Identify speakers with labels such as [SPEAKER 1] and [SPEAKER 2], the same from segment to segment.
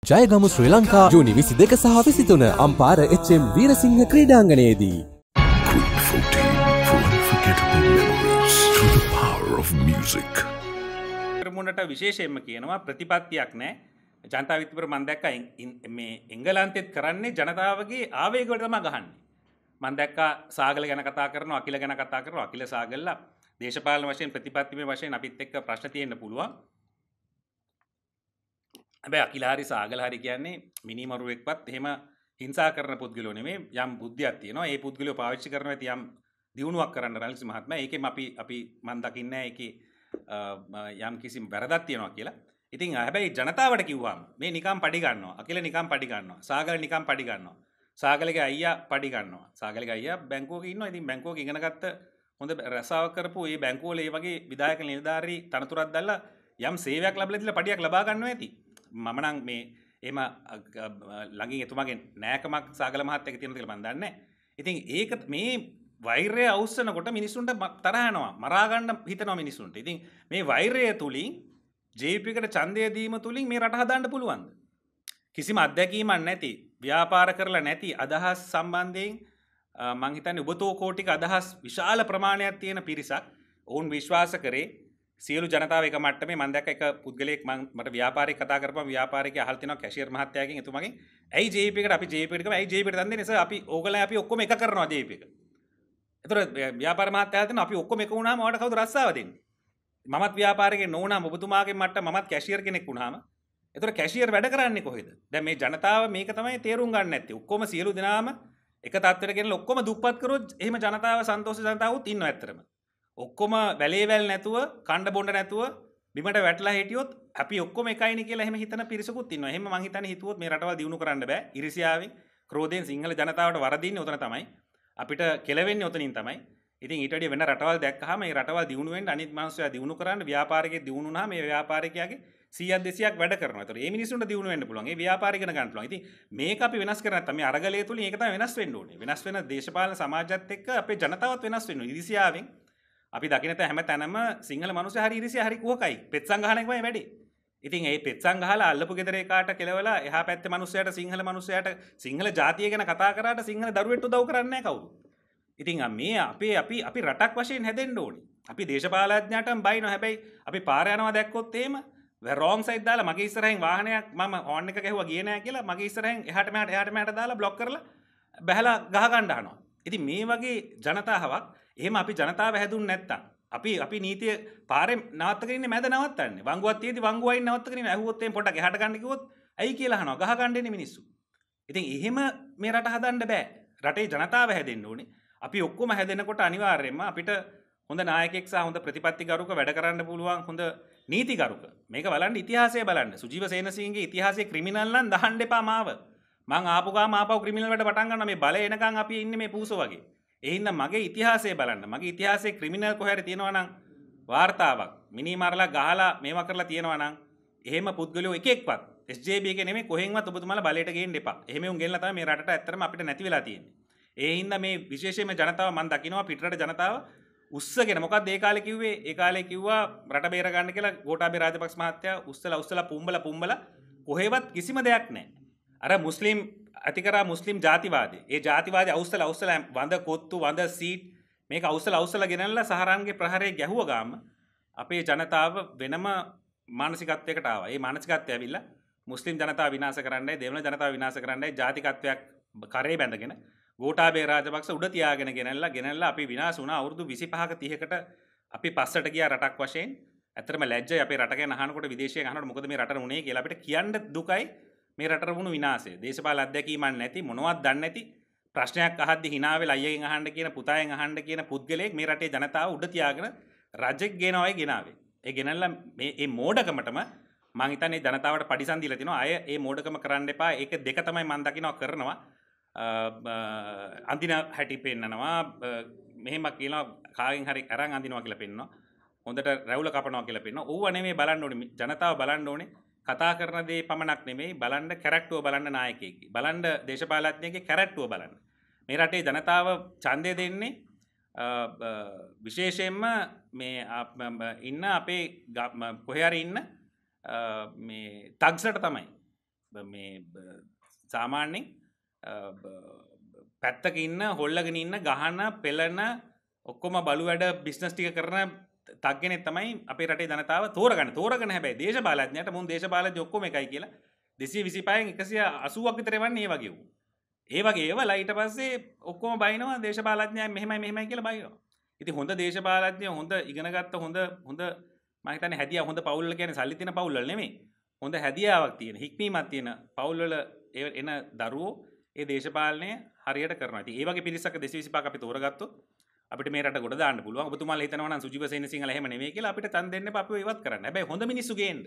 [SPEAKER 1] ජයගමු ශ්‍රී ලංකා ජූනි 22 සහ 23 අම්පාර එච්.එම්. වීරසිංහ ක්‍රීඩාංගණයේදී.
[SPEAKER 2] Quick 14 for unforgettable memories through the power of music.
[SPEAKER 3] මුන්නට විශේෂයෙන්ම කියනවා ප්‍රතිපත්තියක් නැහැ. ජනතා විත්තිපුර මම දැක්කා මේ එංගලන්තෙත් කරන්නේ ජනතාවගේ ආවේග වලට තමයි ගහන්නේ. මම දැක්කා සාගල ගැන කතා කරනවා, අකිල ගැන කතා කරනවා. අකිල සාගල්ලා දේශපාලන වශයෙන් ප්‍රතිපත්තිමය වශයෙන් අපිත් එක්ක ප්‍රශ්න තියෙන්න පුළුවන්. හැබැයි අකිල හරි සාගල හරි කියන්නේ මිනිමරුවෙක්වත් එහෙම හිංසා කරන පුද්ගලයෝ නෙමෙයි. යම් බුද්ධියක් තියෙනවා. ඒ පුද්ගලයෝ පාවිච්චි කරනවා ඇති යම් දියුණුවක් කරන්න රනිල් මහත්මයා. ඒකෙම අපි මම දකින්නේ ඒකේ යම් කිසි වැරදක් තියෙනවා කියලා. ඉතින් හැබැයි ජනතාවට කිව්වම මේ නිකම් පඩි ගන්නවා. අකිල නිකම් පඩි ගන්නවා. සාගල නිකම් පඩි ගන්නවා. සාගලගේ අයියා පඩි ගන්නවා. සාගලගේ අයියා බැංකුවක ඉන්නවා. ඉතින් බැංකුවක ඉගෙන ගත්ත හොඳ රසාවක් කරපු මේ බැංකුවල මේ වගේ විධායක නිලධාරී තනතුරක් දැල්ලා යම් සේවයක් ලැබලා දීලා පඩියක් ලබා ගන්නවා ඇති. මම නම් මේ එහෙම ළඟින් එතුමාගේ නෑකමක් සාගල මහත්තයා එක තියෙනවද කියලා මම දන්නේ නැහැ. ඉතින් ඒක මේ වෛරය අවස්සනකොට මිනිස්සුන්ට තරහ යනවා. මරා ගන්න හිතනවා මිනිස්සුන්ට. ඉතින් මේ වෛරය තුලින් JP එකට ඡන්දය දීම තුලින් මේ රට හදාන්න පුළුවන්ද? කිසිම අත්දැකීමක් නැති, ව්‍යාපාර කරලා නැති අදහස් සම්බන්ධයෙන් මං හිතන්නේ ඔබතෝ කෝටික අදහස් විශාල ප්‍රමාණයක් තියෙන පිරිසක් ඔවුන් විශ්වාස කරේ සියලු ජනතාව එක මට්ටමේ. මම දැක්ක එක පුද්ගලයෙක් මට ව්‍යාපාරික කතා කරපුවම ව්‍යාපාරිකයා අහලා තිනවා කැෂියර් මහත්තයාගෙන් එතුමාගෙන් ඇයි JP එකට අපි JP එකට ගම ඇයි JP එකට දන් දෙන්නේ සර් අපි ඕගොල්ලෝ අපි ඔක්කොම එක කරනවා JP එක. ඒතර ව්‍යාපාර මහත්තයා අහලා තිනවා අපි ඔක්කොම එක වුණාම ඔයාලට කවුද රස්සාව දෙන්නේ? මමත් ව්‍යාපාරිකයෙක් නොවුණාම ඔබතුමාගේ මට්ටම මමත් කැෂියර් කෙනෙක් වුණාම ඒතර කැෂියර් වැඩ කරන්නේ කොහෙද? දැන් මේ ජනතාව මේක තමයි තේරුම් ගන්න නැත්තේ. ඔක්කොම සියලු දෙනාම එක තත්ත්වයකට ගෙනලා ඔක්කොම දුප්පත් කරොත් එහෙම ජනතාව සන්තෝෂ ජනතාවුත් ඉන්නවා ඇත්තටම. ඔක්කොම වැලේ වැල් නැතුව කණ්ඩ බොණ්ඩ නැතුව බිමට වැටලා හිටියොත් අපි ඔක්කොම එකයිනේ කියලා එහෙම හිතන පිරිසකුත් ඉන්නවා. එහෙම මං හිතන්නේ හිතුවොත් මේ රටවල් දියුණු කරන්න බෑ. ඉරිසියාවෙන් ක්‍රෝධයෙන් සිංහල ජනතාවට වරදින්නේ උතන තමයි. අපිට කෙලවෙන්නේ උතනින් තමයි. ඉතින් ඊට වඩා වෙන රටවල් දැක්කහම මේ රටවල් දියුණු වෙන්න අනිත් මිනිස්සුයා දියුණු කරන්න ව්‍යාපාරිකයෙක් දියුණු වුණාම මේ ව්‍යාපාරිකයාගේ 100ක් 200ක් වැඩ කරනවා. ඒතකොට මේ මිනිස්සුන්ට දියුණු වෙන්න පුළුවන්. ඒ ව්‍යාපාරික ඉගෙන ගන්න පුළුවන්. ඉතින් මේක අපි වෙනස් කරන්නේ නැත්නම් මේ අරගලයේ තුලින් ඒක තමයි වෙනස් වෙන්න ඕනේ. වෙනස් වෙන දේශපාලන සමාජයත් එක්ක අපේ ජනතාවත් වෙනස් වෙන්න ඕනේ. ඉරිසියාවෙන් අපි දකින්න හැම තැනම සිංහල මිනිස්සු හරි ඉරිසියා හරි කුහකයි. පෙත්සම් ගහන එකමයි වැඩි. ඉතින් ඒ පෙත්සම් ගහලා අල්ලපු ගෙදර එකාට කෙලවලා එහා පැත්තේ මිනිස්සයාට සිංහල මිනිස්සයාට සිංහල ජාතිය ගැන කතා කරාට සිංහල දරුවෙට උදව් කරන්නේ නැහැ කවුරු. ඉතින් මේ අපි රටක් වශයෙන් හැදෙන්න ඕනේ. අපි දේශපාලඥයන්ටම බයිනවා. හැබැයි අපි පාර යනවා දැක්කොත් එහෙම රෝං සයිඩ් දාලා මගේ ඉස්සරහින් වාහනයක් මම හෝන් එක ගැහුවා ගියේ නැහැ කියලා මගේ ඉස්සරහින් එහාට මෙහාට දාලා බ්ලොක් කරලා බැහැලා ගහ ගන්න හනවා. ඉතින් මේ වගේ ජනතාවක් එහෙම අපි ජනතාව හැදුන්නේ නැත්තම් අපි නීතිය පාරේ නවත්තගෙන ඉන්නේ මැද නවත්තන්නේ. වංගුවක් තියෙදි වංගුවයින් නවත්තගෙන ඉන්නේ. ඇහුවොත් එහෙම පොඩක් එහාට ගන්න කිව්වොත් ඇයි කියලා අහනවා. ගහ ගන්න ඉන්නේ මිනිස්සු. ඉතින් එහෙම මේ රට හදන්න බෑ. රටේ ජනතාව හැදෙන්න ඕනේ. අපි ඔක්කොම හැදෙනකොට අනිවාර්යයෙන්ම අපිට හොඳ නායකයෙක් සහ හොඳ ප්‍රතිපත්තිගරුක වැඩ කරන්න පුළුවන් හොඳ නීතිගරුක. මේක බලන්න ඉතිහාසය බලන්න. සුජීව සේනසිංහගේ ඉතිහාසයේ ක්‍රිමිනල් නම් දාන්න එපා මාව. මං ආපු ගාම ආපහු ක්‍රිමිනල් වැඩ පටන් ගන්නවා. මේ බලය එනකන් අපි ඉන්නේ මේ පූසෝ වගේ. ඒ හින්දා මගේ ඉතිහාසය බලන්න. මගේ ඉතිහාසයේ ක්‍රිමිනල් කොහේ හරි තියෙනවා නම් වාර්තාවක් මිනි මරලා ගහලා මේවා කරලා තියෙනවා නම් එහෙම පුද්ගලයෝ එකෙක්වත් SJB එකේ නෙමෙයි කොහෙන්වත් ඔබතුමාලා බලයට ගේන්න එපා. එහෙම උන් ගෙන්නලා තමයි මේ රටට ඇත්තටම අපිට නැති වෙලා තියෙන්නේ. ඒ හින්දා මේ විශේෂයෙන්ම ජනතාව මම දකිනවා පිටරට ජනතාව උස්සගෙන මොකක්ද ඒ කාලේ කිව්වේ? ඒ කාලේ කිව්වා රට බේර ගන්න කියලා ගෝඨාභය රාජපක්ෂ මහත්තයා උස්සලා පුම්බලා කොහෙවත් කිසිම දෙයක් නැහැ. අර මුස්ලිම් අතිකරා මුස්ලිම් ජාතිවාදී. ඒ ජාතිවාදී අවුස්සලා වඳ කොත්තු වඳ සීට් මේක අවුස්සලා ගෙනල්ලා සහරාන්ගේ ප්‍රහාරයේ ගැහුව ගාම අපේ ජනතාව වෙනම මානසිකත්වයකට ආවා. ඒ මානසිකත්වය ඇවිල්ලා මුස්ලිම් ජනතාව විනාශ කරන්නයි, දෙමළ ජනතාව විනාශ කරන්නයි ජාතිකත්වයක් කරේ බැඳගෙන ගෝඨාභය රාජපක්ෂ උඩ තියාගෙන ගෙනල්ලා අපි විනාශ වුණා. අවුරුදු 25ක 30කට අපි පස්සට ගියා රටක් වශයෙන්. ඇත්තටම ලැජ්ජයි අපේ රට ගැන අහනකොට විදේශියෙන් අහනකොට මොකද මේ රටට වුණේ කියලා අපිට කියන්න දුකයි. මේ රටට වුණු විනාශය. දේශපාලන අධ්‍යක්ීමක් නැති මොනවත් දන්නේ නැති ප්‍රශ්නයක් අහද්දි hina වෙලා අයියගෙන් අහන්න කියන පුතාගෙන් අහන්න කියන පුද්ගලයෙක් මේ රටේ ජනතාව උඩ තියාගෙන රජෙක් ගෙනවයි ගෙනාවේ. ඒ ගෙනල්ලා මේ මෝඩකමටම මං හිතන්නේ ජනතාවට පරිසම් දීලා තිනවා. අය මේ මෝඩකම කරන්න එපා. ඒක දෙක තමයි මං දකින්නවා කරනවා. අඳින හැටි පෙන්නනවා. මෙහෙම කියනවා කාගෙන් හරි අරන් අඳිනවා කියලා පෙන්නනවා. හොඳට රැවුල කපනවා කියලා පෙන්නනවා. ඕව නෙමෙයි බලන්න ඕනේ. ජනතාව බලන්න ඕනේ. කතා කරන දේ පමණක් නෙමෙයි බලන්න කැරක්ටුව බලන්න නායකයෙක්ගේ. බලන්න දේශපාලඥයෙක්ගේ කැරක්ටුව බලන්න. මේ රටේ ජනතාව ඡන්දය දෙන්නේ විශේෂයෙන්ම මේ ඉන්න අපේ කොහේ හරි ඉන්න මේ තග්සට තමයි. මේ සාමාන්‍යෙන් පැත්තක ඉන්න හොල්ලගෙන ඉන්න ගහන පෙළන ඔක්කොම බලු වැඩ බිස්නස් ටික කරන තක්ගෙන තමයි අපේ රටේ ජනතාව තෝරගන්න හැබැයි දේශපාලඥයට මුන් දේශපාලඥයෝ ඔක්කොම එකයි කියලා 225න් 180ක් විතර එවන්නේ ඒ වගේ වුන්. ඒ වගේ ඒවා ඊට පස්සේ ඔක්කොම බයිනවා දේශපාලඥයන් මෙහෙමයි කියලා බයිනවා. ඉතින් හොඳ දේශපාලඥයෝ හොඳ ඉගෙනගත්ත හොඳ මම හිතන්නේ හැදියා හොඳ පවුල් වල කියන්නේ සල්ලි තියෙන පවුල් වල නෙමෙයි. හොඳ හැදියාවක් තියෙන හික්මීමක් තියෙන පවුල් වල එන දරුවෝ ඒ දේශපාලනය හරියට කරනවා. ඉතින් ඒ වගේ පිරිසක් 225ක් අපි තෝරගත්තොත් අපිට මේ රට ගොඩ දාන්න පුළුවන්. ඔබතුමාලා හිතනවා නම් සුජීව සේනසිංහල එහෙම නෙමෙයි කියලා අපිට තන් දෙන්න එපා අපිව ඉවත් කරන්න. හැබැයි හොඳ මිනිස්සු ගේන්න.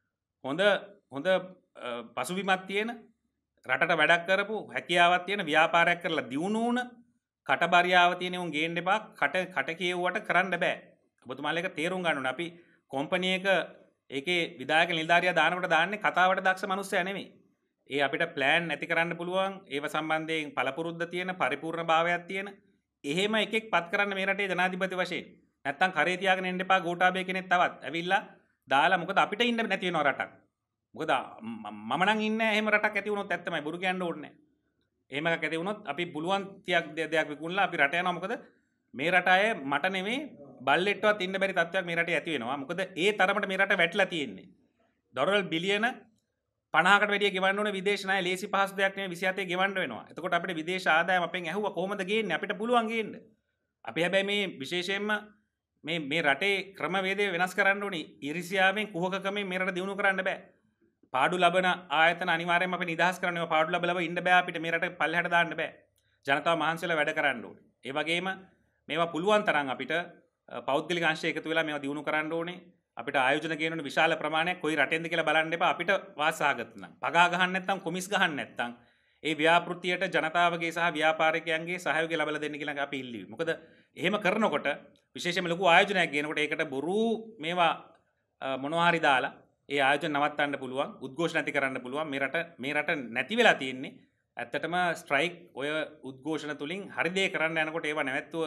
[SPEAKER 3] හොඳ පසුබිමක් තියෙන රටට වැඩක් කරපු හැකියාවක් තියෙන ව්‍යාපාරයක් කරලා දියුණු වුණ කටබරියාව තියෙන උන් ගේන්න එපා. කට කියෙව්වට කරන්න බෑ. ඔබතුමාලා එක තේරුම් ගන්න ඕනේ. අපි කම්පැනි එක ඒකේ විධායක නිලධාරියා දානකොට දාන්නේ කතාවට දක්ෂ මිනිස්සයා නෙමෙයි. ඒ අපිට ප්ලෑන් නැති කරන්න පුළුවන් ඒව සම්බන්ධයෙන් පළපුරුද්ද තියෙන පරිපූර්ණ භාවයක් තියෙන එහෙම එකෙක් පත් කරන්න මේ රටේ ජනාධිපති වශයෙන් නැත්තම් කරේ තියාගෙන ඉන්න එපා ගෝඨාභය කෙනෙක් තවත් ඇවිල්ලා දාලා මොකද අපිට ඉන්න නැති වෙනවා රටක් මොකද මම නම් ඉන්නේ එහෙම රටක් ඇති වුණොත් ඇත්තමයි බොරු කියන්න ඕනේ එහෙම එකක් ඇති වුණොත් අපි පුළුවන් තියක් දෙයක් විකුණලා අපි රට යනවා මොකද මේ රට අය මට නෙමෙයි බල්ලෙට්ටවත් ඉන්න බැරි තත්ත්වයක් මේ රටේ ඇති වෙනවා මොකද ඒ තරමට මේ රට වැටලා තියෙන්නේ ඩොලර් බිලියන 50කට වැඩිය ගෙවන්න ඕනේ විදේශ ණය ලේසි පහසු දෙයක් නෙමෙයි 27 ගෙවන්න වෙනවා. එතකොට අපිට විදේශ ආදායම අපෙන් ඇහුවා කොහොමද ගේන්නේ? අපිට පුළුවන් ගේන්න. අපි හැබැයි මේ විශේෂයෙන්ම මේ රටේ ක්‍රමවේදය වෙනස් කරන්න ඕනේ. ඉරිසියාවෙන් කුහකකමෙන් මේ රට දියුණු කරන්න බෑ. පාඩු ලබන ආයතන අනිවාර්යයෙන්ම අපි නිදහස් කරන්න ඕනේ. පාඩු ලබ ඉන්න බෑ අපිට මේ රට පල්ලෙහාට දාන්න බෑ. ජනතාව මහන්සියලා වැඩ කරන්න ඕනේ. ඒ වගේම මේවා පුළුවන් තරම් අපිට පෞද්ගලික අංශය එකතු වෙලා මේවා දියුණු කරන්න ඕනේ. අපිට ආයෝජන ගේන විශාල ප්‍රමාණයක් කොයි රටෙන්ද කියලා බලන්න එපා අපිට වාසාගත නම් පගා ගහන්න නැත්නම් කොමිස් ගහන්න නැත්නම් ඒ ව්‍යාපෘතියට ජනතාවගේ සහ ව්‍යාපාරිකයන්ගේ සහයෝගය ලබා දෙන්න කියලා අපි ඉල්ලුවේ. මොකද එහෙම කරනකොට විශේෂයෙන්ම ලොකු ආයෝජනයක් ගේනකොට ඒකට බොරු මේවා මොනවා හරි දාලා ඒ ආයෝජන නවත්තන්න පුළුවන්, උද්ඝෝෂණ නැති කරන්න පුළුවන්. මේ රට නැති වෙලා තියෙන්නේ. ඇත්තටම ස්ට්‍රයික් ඔය උද්ඝෝෂණ තුලින් හරි දේ කරන්න යනකොට ඒවා නැවැත්තුව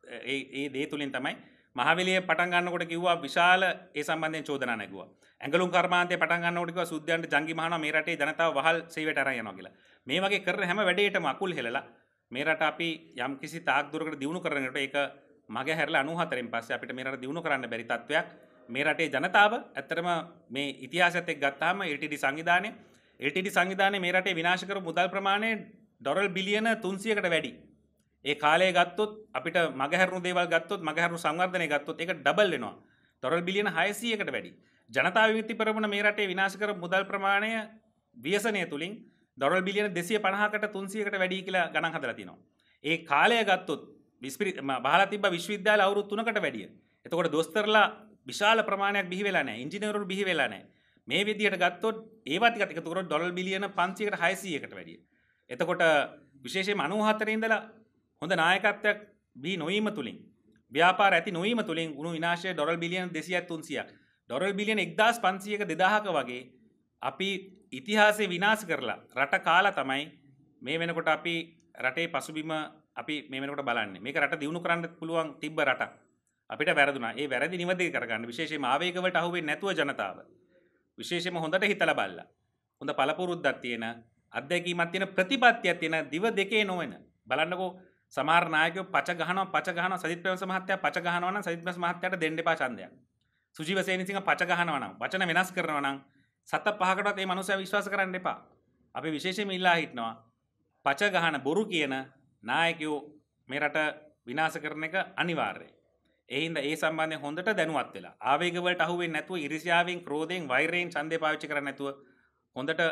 [SPEAKER 3] ඒ දේ තුලින් තමයි මහවැලිය පටන් ගන්නකොට කිව්වා විශාල ඒ සම්බන්ධයෙන් චෝදනා නැගුවා. ඇඟලුම් කර්මාන්තේ පටන් ගන්නකොට කිව්වා සුද්ධයන්ට ජංගි මහනවා මේ රටේ ජනතාව වහල් සේවයට අරන් යනවා කියලා. මේ වගේ කරන හැම වැඩේටම අකුල් හෙලලා මේ රට අපි යම් කිසි තාක් දුරකට දියුණු කරනකොට ඒක මගේ හැරලා 94න් පස්සේ අපිට මේ රට දියුණු කරන්න බැරි තත්වයක් මේ රටේ ජනතාව ඇත්තටම මේ ඉතිහාසයත් එක්ක ගත්තාම LTD සංවිධානය මේ රටේ විනාශ කරපු මුදල් ප්‍රමාණය ඩොලර් බිලියන 300කට වැඩි. ඒ කාලය ගත්තොත් අපිට මගහැරුණු දේවල් ගත්තොත් මගහැරුණු සංවර්ධනය ගත්තොත් ඒක ඩබල් වෙනවා. ඩොලර් බිලියන 600කට වැඩි. ජනතා විමුක්ති පෙරමුණ මේ රටේ විනාශ කරපු මුදල් ප්‍රමාණය ව්‍යසනය තුලින් ඩොලර් බිලියන 250කට 300කට වැඩි කියලා ගණන් හදලා තිනවා. ඒ කාලය ගත්තොත් බහලා තිබ්බ විශ්වවිද්‍යාල අවුරුදු 3කට වැඩිය. එතකොට දොස්තරලා විශාල ප්‍රමාණයක් බිහි වෙලා නැහැ. ඉංජිනේරුවරු බිහි වෙලා නැහැ. මේ විදිහට ගත්තොත් ඒවා ටිකත් එකතු කරොත් ඩොලර් බිලියන 500කට 600කට වැඩිය. එතකොට විශේෂයෙන්ම 94 ඉඳලා හොඳ නායකත්වයක් බිහි නොවීම තුලින් ව්‍යාපාර ඇති නොවීම තුලින් උණු විනාශය ඩොලර් බිලියන 200ක් 300ක් ඩොලර් බිලියන 1500ක 2000ක වගේ අපි ඉතිහාසය විනාශ කරලා රට කාලා තමයි මේ වෙනකොට අපි රටේ පසුබිම අපි මේ වෙනකොට බලන්නේ. මේක රට දියුණු කරන්න පුළුවන් තිබ්බ රටක්. අපිට වැරදුනා. ඒ වැරදි නිවැරදි කරගන්න විශේෂයෙන්ම ආවේග වලට අහු වෙන්නේ නැතුව ජනතාව විශේෂයෙන්ම හොඳට හිතලා බලලා හොඳ පළපුරුද්දක් තියෙන අත්දැකීමක් තියෙන ප්‍රතිපත්තියක් තියෙන දිව දෙකේ නොවන බලන්නකෝ සමහර නායකයෝ පච ගහනවා සජිත් ප්‍රේමදාස මහත්තයා පච ගහනවා නම් සජිත් ප්‍රේමදාස මහත්තයාට දෙන්න එපා ඡන්දයක්. සුජීව සේනසිංහ පච ගහනවා නම් වචන වෙනස් කරනවා නම් සත පහකටවත් මේ මනුස්සයා විශ්වාස කරන්න එපා. අපි විශේෂයෙන්ම ඉල්ලා හිටනවා පච ගහන බොරු කියන නායකයෝ මේ රට විනාශ කරන එක අනිවාර්යයි. ඒ හින්දා ඒ සම්බන්ධයෙන් හොඳට දැනුවත් වෙලා ආවේග වලට අහු වෙන්නේ නැතුව ඉරිසියාවෙන් ක්‍රෝධයෙන් වෛරයෙන් ඡන්දේ පාවිච්චි කරන්නේ නැතුව හොඳට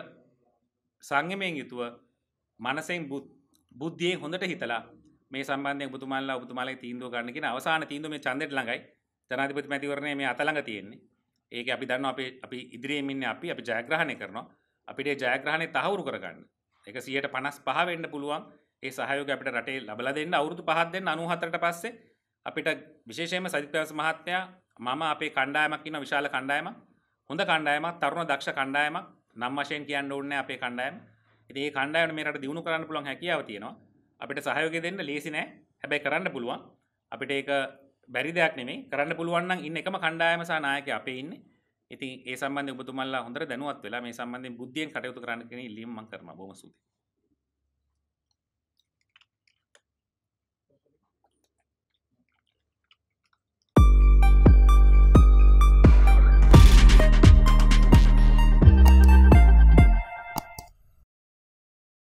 [SPEAKER 3] සංයමයෙන් යුතුව මනසෙන් බුද්ධියෙන් හොඳට හිතලා මේ සම්බන්ධයෙන් ඔබතුමාලගේ තීන්දුව ගන්න කියන අවසාන තීන්දුව මේ ඡන්දෙට ළඟයි ජනාධිපති මැතිවරණය මේ අත ළඟ තියෙන්නේ. ඒකේ අපි දන්නවා අපි ඉදිරියෙන් ඉන්නේ අපි ජයග්‍රහණය කරනවා. අපිට ඒ ජයග්‍රහණය තහවුරු කරගන්න. ඒක 155 වෙන්න පුළුවන්. ඒ සහයෝගය අපිට රටේ ලබලා දෙන්න අවුරුදු 5ක් දෙන්න 94ට පස්සේ අපිට විශේෂයෙන්ම සජිත් ප්‍රේමදාස මහත්තයා මම අපේ කණ්ඩායමක් ඉන්න විශාල කණ්ඩායමක් හොඳ කණ්ඩායමක් තරුණ දක්ෂ කණ්ඩායමක් නම් වශයෙන් කියන්න ඕනේ අපේ කණ්ඩායම. ඉතින් මේ කණ්ඩායම මේ රට දියුණු කරන්න පුළුවන් හැකියාව තියෙනවා. අපිට සහයෝගය දෙන්න ලේසි නෑ. හැබැයි කරන්න පුළුවන්. අපිට ඒක බැරි දෙයක් නෙමෙයි. කරන්න පුළුවන් නම් ඉන්න එකම කණ්ඩායම සහ නායකයා අපේ ඉන්නේ. ඉතින් ඒ සම්බන්ධයෙන් ඔබතුමන්ලා හොඳට දැනුවත් වෙලා මේ සම්බන්ධයෙන් බුද්ධියෙන් කටයුතු කරන්න කියන ඉල්ලීම මම කරනවා. බොහොම ස්තුතියි.